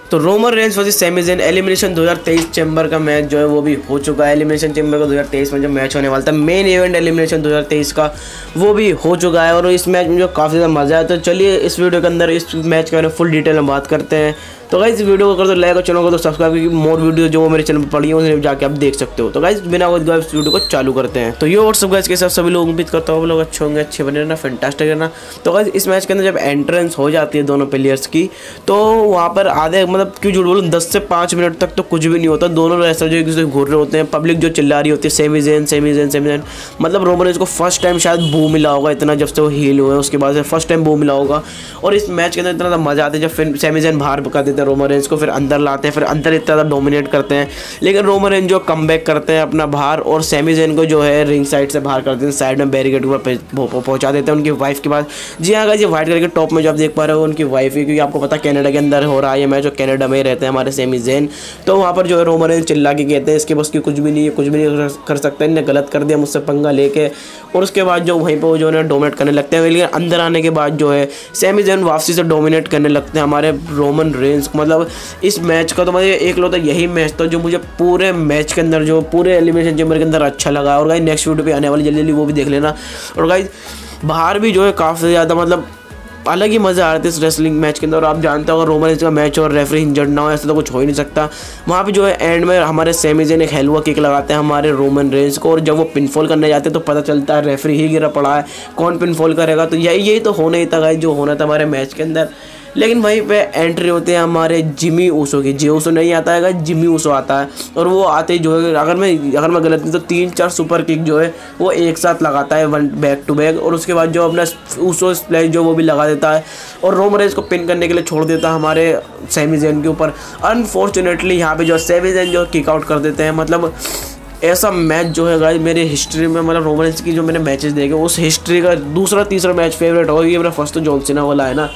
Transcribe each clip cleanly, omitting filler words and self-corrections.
तो Roman Reigns versus Sami Zayn elimination 2023 chamber का match जो है वो भी हो चुका है। एलिमिनेशन चैम्बर का 2023 में जो मैच होने वाला था, मेन इवेंट एलिमिनेशन 2023 का, वो भी हो चुका है। और इस मैच में जो काफ़ी ज़्यादा मज़ा आया। तो चलिए इस वीडियो के अंदर इस मैच के बारे में फुल डिटेल में बात करते हैं। तो गाइस इस वीडियो को कर दो लाइक और चैनल को तो सब्सक्राइब, क्योंकि मोर वीडियो जो मेरे चैनल पर पड़ी है उन्हें जाके आप देख सकते हो। तो गाइस बिना वक्त गए इस वीडियो को चालू करते हैं। तो ये व्हाट्सअप गाइस के साथ सभी लोग उम्मीद करता हूँ लोग अच्छे होंगे, अच्छे बने रहना, फैंटास्टिक रहना। तो गाइस इस मैच के अंदर जब एंट्रेंस हो जाती है दोनों प्लेयर्स की, तो वहाँ पर आधे मतलब क्यों झूठ बोलूं 10 से 5 मिनट तक तो कुछ भी नहीं होता। दोनों रेसलर जो एक दूसरे घूर रहे होते हैं, पब्लिक जो चिल्ला रही होती है Sami Zayn Sami Zayn Sami Zayn. मतलब रोमन रेंस को फर्स्ट टाइम शायद बू मिला होगा इतना, जब से वो हील हुए उसके बाद से फर्स्ट टाइम बू मिला होगा। और इस मैच के अंदर इतना मजा आता है जब फिर सैमी ज़ेन बाहर कर देते हैं रोमन रेंस को, फिर अंदर लाते हैं, फिर अंदर इतना ज़्यादा डोमिनेट करते हैं। लेकिन रोमन रेंस जो कमबैक करते हैं अपना बाहर, और सैमी ज़ेन को जो है रिंग साइड से बाहर कर देते हैं, साइड में बैरिकेड पर पहुंचा देते हैं उनकी वाइफ के पास। जी हाँ गाइस, ये व्हाइट कलर के टॉप में जो आप देख पा रहे हो उनकी वाइफ है, क्योंकि आपको पता कनाडा के अंदर हो रहा है ये मैच, और कनाडा में ही रहते हैं हमारे सैमी ज़ेन। तो वहाँ पर जो है रोमन रेंस चिल्ला के कहते हैं इसके बस की कुछ भी नहीं है, कुछ भी नहीं कर सकता, इन्हें गलत कर दिया मुझसे पंगा लेके। और उसके बाद जो वहीं पर वो जो है डोमिनेट करने लगते हैं। लेकिन अंदर आने के बाद जो है सैमी ज़ेन वापसी से डोमिनेट करने लगते हैं हमारे रोमन रेंस को। मतलब इस मैच का तो मुझे एक लौता यही मैच था जो मुझे पूरे मैच के अंदर, जो पूरे एलिमिनेशन चैम्बर के अंदर अच्छा लगा। और गाइस नेक्स्ट वीडियो पे आने वाली जल्दी जल्दी वो भी देख लेना। और गाइस बाहर भी जो है काफ़ी ज़्यादा मतलब अलग ही मज़ा आ रहे थे इस रेसलिंग मैच के अंदर। और आप जानते हो अगर रोमन रेंस का मैच और रेफरी इंजर्ड ना हो ऐसा तो कुछ हो ही नहीं सकता। वहाँ पे जो है एंड में हमारे सैमी ज़ेन एक हेलुआ किक लगाते हैं हमारे रोमन रेंस को, और जब वो पिनफॉल करने जाते हैं तो पता चलता है रेफरी ही गिरा पड़ा है, कौन पिनफॉल करेगा। तो यही तो होना ही था गाइस, जो होना था हमारे मैच के अंदर। लेकिन वहीं पे एंट्री होते हैं हमारे जिमी ऊसो की। जे ऊसो नहीं आता है, जिमी ऊसो आता है। और वो आते ही जो है अगर मैं गलत नहीं तो 3-4 सुपर किक जो है वो एक साथ लगाता है, वन बैक टू बैक। और उसके बाद जो अपना ऊसो स्प्लैश जो वो भी लगा देता है, और रोमन रेंस को पिन करने के लिए छोड़ देता है हमारे सैमी ज़ेन के ऊपर। अनफॉर्चुनेटली यहाँ पे जो सैमी ज़ेन जो किक आउट कर देते हैं। मतलब ऐसा मैच जो है गाइस मेरी हिस्ट्री में, मतलब रोमन रेंस की जो मैंने मैचेस देखे उस हिस्ट्री का दूसरा तीसरा मैच फेवरेट होगा। ये मेरा फर्स्ट तो जॉन सीना वाला है ना।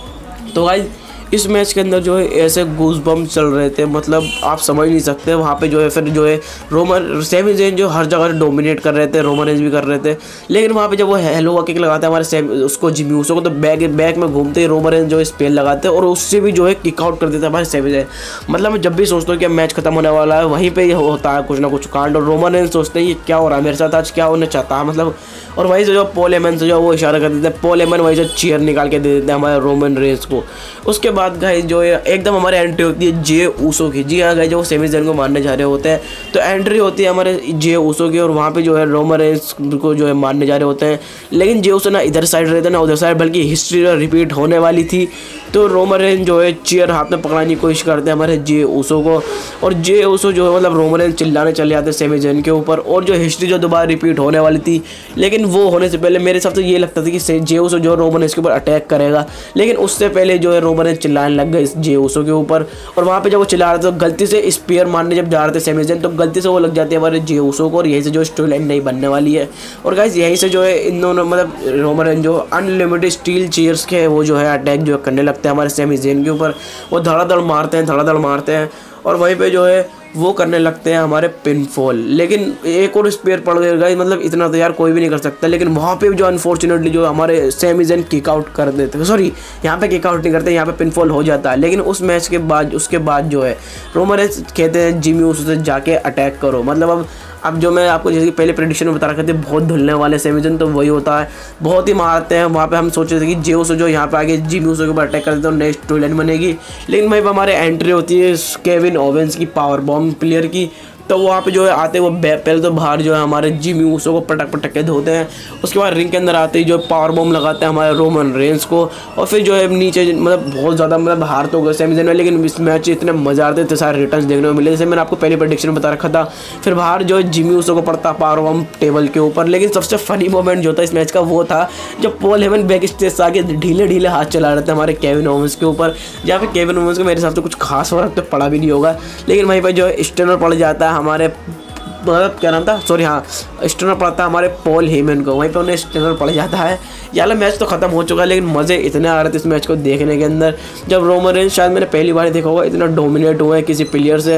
तो गाइस इस मैच के अंदर जो है ऐसे गूज बम्प चल रहे थे, मतलब आप समझ नहीं सकते। वहाँ पे जो है फिर जो है रोमन सैमी ज़ेन जो हर जगह डोमिनेट कर रहे थे, रोमन रेंस भी कर रहे थे। लेकिन वहाँ पे जब वो हेलो किक लगाते हैं हमारे उसको जिमी ऊसो को, तो बैक में घूमते ही रोमन रेंस जो है स्पेल लगाते हैं और उससे भी जो है किक आउट कर देते हैं हमारे सैमी ज़ेन। मतलब मैं जब भी सोचता हूँ कि मैच खत्म होने वाला है वहीं पर होता है कुछ ना कुछ कांड, और रोमन रेंस सोचते हैं ये क्या हो रहा है मेरे साथ आज, क्या होने चाहता है मतलब। और वहीं से जो पॉल हेमन से जो वो इशारा कर देते हैं, पॉल हेमन वहीं से चेयर निकाल के दे देते हैं हमारे रोमन रेंस को। उसके बाद गाइस जो है एकदम हमारे एंट्री होती है जे ऊसो की। जी हाँ गाइस, जो सैमी ज़ेन को मारने जा रहे होते हैं तो एंट्री होती है हमारे जे ऊसो की, और वहाँ पे जो है रोमन रेंस को जो है मारने जा रहे होते हैं। लेकिन जे ऊसो ना इधर साइड रहते ना उधर साइड, बल्कि हिस्ट्री रिपीट होने वाली थी। तो रोमन रेंस जो है चेयर हाथ में पकड़ाने की कोशिश करते हैं हमारे जे ऊसो को, और जे ऊसो जो है मतलब रोमन रेंस चिल्लाने चले जाते हैं सैमी ज़ेन के ऊपर, और जो हिस्ट्री जो दोबारा रिपीट होने वाली थी। लेकिन वो होने से पहले मेरे हिसाब से ये लगता था कि जे ऊसो जो रोमन रेंस के ऊपर अटैक करेगा, लेकिन उससे पहले जो है रोमन रेंस चिल्लाने लग गए जे ऊसो के ऊपर। और वहाँ पे जब वो चिल्ला रहे थे तो गलती से स्पीयर मारने जब जा रहे थे सैमी ज़ेन, तो गलती से वो लग जाती है हमारे जे ऊसो को, और यहीं से जो स्टोरी लाइन नहीं बनने वाली है। और गाइस यहीं से जो है इन दोनों मतलब रोमन रेंस जो अनलिमिटेड स्टील चेयर्स के वो जो है अटैक जो करने लगते हैं हमारे सैमी ज़ेन के ऊपर। वो धड़ाधड़ मारते हैं और वहीं पे जो है वो करने लगते हैं हमारे पिनफॉल। लेकिन एक और स्पेयर पड़ गया, मतलब इतना तो यार कोई भी नहीं कर सकता। लेकिन वहाँ पे जो अनफॉर्चुनेटली जो हमारे सैमी ज़ेन किक आउट कर देते, सॉरी यहाँ पे किक आउट नहीं करते, यहाँ पे पिनफॉल हो जाता है। लेकिन उस मैच के बाद उसके बाद जो है रोमन रेंस कहते हैं जिमी ऊसो से जाके अटैक करो। मतलब अब जो मैं आपको जैसे कि पहले प्रेडिक्शन में बता रखा था बहुत धुलने वाले सैमी ज़ेन, तो वही होता है, बहुत ही मारते हैं। वहाँ पे हम सोच रहे थे कि जे ऊसो जो यहाँ पे आगे जिमी ऊसो के ऊपर अटैक करते हैं तो नेक्स्ट स्टोरी लाइन बनेगी। लेकिन वहीं पर हमारे एंट्री होती है केविन ओवेंस की, पावर बॉम्ब प्लेयर की। तो वहाँ पे जो है आते वो पहले तो बाहर जो है हमारे जिमी ऊसो को पटक के धोते हैं। उसके बाद रिंग के अंदर आते ही जो पावर बॉम्ब लगाते हैं हमारे रोमन रेंस को, और फिर जो है नीचे मतलब बहुत ज़्यादा मतलब हार तो गए सैमी ज़ेन में। लेकिन इस मैच इतने मज़ा आते थे, सारे रिटर्न्स देखने को मिले, जैसे मैंने आपको पहले प्रेडिक्शन में बता रखा था। फिर बाहर जो है जिमी ऊसो को पड़ता पावर बॉम्ब टेबल के ऊपर। लेकिन सबसे फनी मोमेंट जो था इस मैच का वो था जब पॉल हेमन बैक स्टेज से आके ढीले हाथ चला रहे थे हमारे केविन ओवेंस के ऊपर, जहाँ पे केविन ओवेंस को मेरे हिसाब से कुछ खास फर्क तो पड़ा भी नहीं होगा। लेकिन वहीं पर जो है स्टनर पड़ जाता है हमारे, मतलब क्या नाम था, सॉरी हाँ स्टनर पड़ता है हमारे पॉल हेमन को, वहीं पे उन्हें स्टनर पड़ जाता है। यार मैच तो ख़त्म हो चुका है, लेकिन मज़े इतने आ रहे थे इस मैच को देखने के अंदर। जब रोमन रेंस शायद मैंने पहली बार देखा होगा इतना डोमिनेट हुआ है किसी प्लेयर से,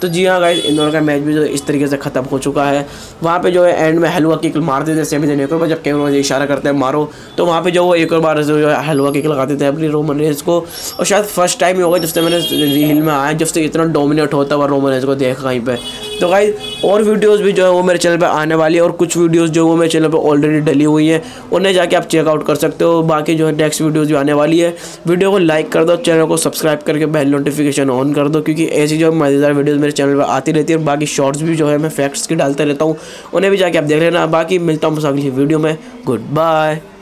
तो जी हाँ गाइस, इन दोनों का मैच भी जो इस तरीके से ख़त्म हो चुका है। वहाँ पे जो है एंड में हलवा किक मारते थे सेमी ज़ेन एक और बार, जब केविन ओवेंस इशारा करते हैं मारो, तो वहाँ पे जो वो एक और बार जो है हलवा किक लगाते थे अपनी रोमन रेंस को। और शायद फर्स्ट टाइम ही होगा जब से मैंने रील में आया, जब से इतना डोमिनेट होता हुआ रोमन रेंस को देखा कहीं पे। तो गाइस और वीडियोस भी जो है वो मेरे चैनल पे आने वाली है, और कुछ वीडियोस जो वो मेरे चैनल पे ऑलरेडी डली हुई हैं, उन्हें जाके आप चेकआउट कर सकते हो। बाकी जो है नेक्स्ट वीडियोस भी आने वाली है। वीडियो को लाइक कर दो, चैनल को सब्सक्राइब करके बेल नोटिफिकेशन ऑन कर दो, क्योंकि ऐसी जो मज़ेदार वीडियोस मेरे चैनल पर आती रहती है। और बाकी शॉर्ट्स भी जो है मैं फैक्ट्स की डालते रहता हूँ, उन्हें भी जाके आप देख लेना। बाकी मिलता हूँ अगली वीडियो में। Good bye.